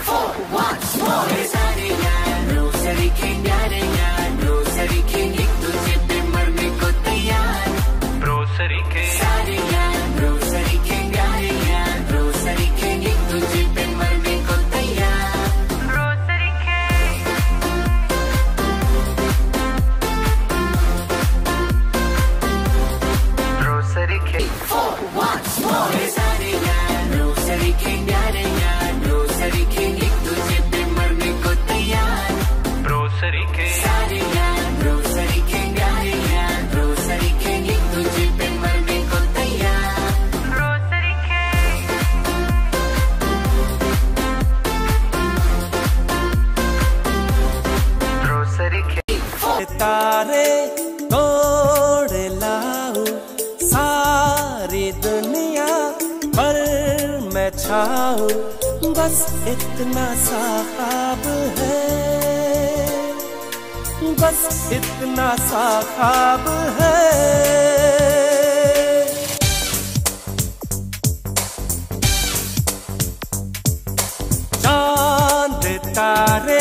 once more. सारे यार Rossari king यारे यार रोसरी किंग एक दूसरे पे मरने को तैयार रोसरी किंग सारे यार रोसरी किंग यारे यार रोसरी किंग एक दूसरे पे मरने को तैयार rosary king rosary king once more. सारे यार रोसरी किंग यारे यार रोसरी किंग एक दूसरे पे मरने को तैयार रोसरी किंग सारे यार रोसरी किंग यारे यार रोसरी किंग एक दूसरे पे मरने को तैयार रोसरी किंग रोसरी किंग तारे तोड़ लाऊं सारी दुनिया पर मैं छाऊं बस इतना सा ख्वाब है बस इतना सा ख्वाब है चांद तारे